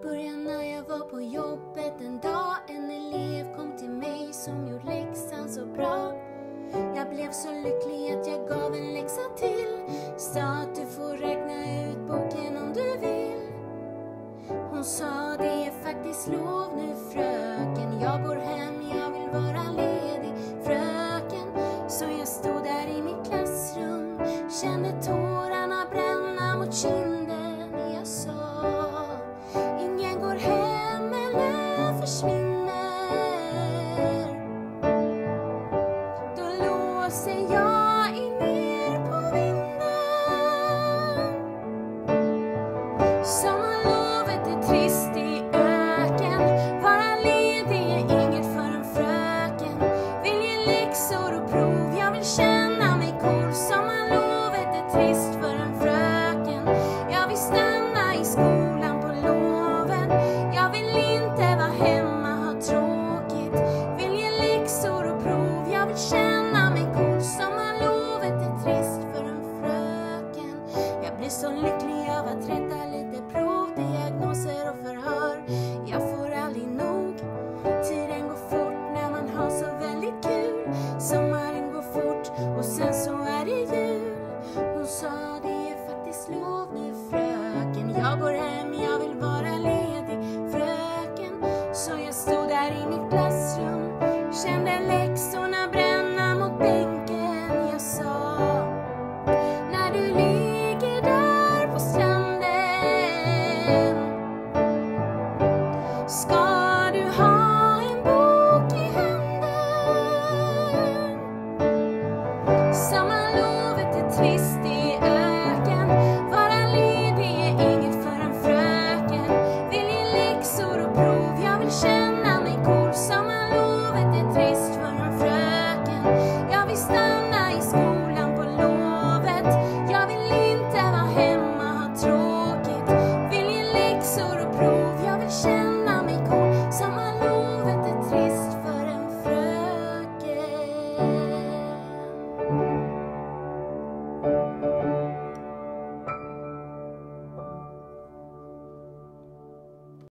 början när jag var på jobbet en dag. En elev kom till mig som gjort läxan så bra. Jag blev så lycklig att jag gav en läxa till. Sa att du får räkna ut boken om du vill. Hon sa det är faktiskt lov nu fröken. Jag går hem, jag vill vara ledig fröken. Så jag stod där i mitt klassrum, kände tårarna bränna mot kinden. Jag sa, ingen går hem eller försvinner. Då låser jag in er på vinden. Sommarlovet är trist i öken. Vara ledig är inget för en fröken. Vill ge läxor och prov, jag vill känna mig cool. Sommarlovet är trist för en fröken. Jag vill stanna i skolan på loven. Jag vill inte vara hemma, ha tråkigt. Vill ge läxor och prov, jag vill känna mig cool. Sommarlovet är trist för en fröken. Jag blir så lycklig av att rätta lite prov, diagnoser och förhör. Jag får aldrig nog. Tiden går fort när man har så väldigt kul. Sommaren går fort och sen så är det jul. Hon sa det är faktiskt lov nu fröken. Jag går hem, jag vill vara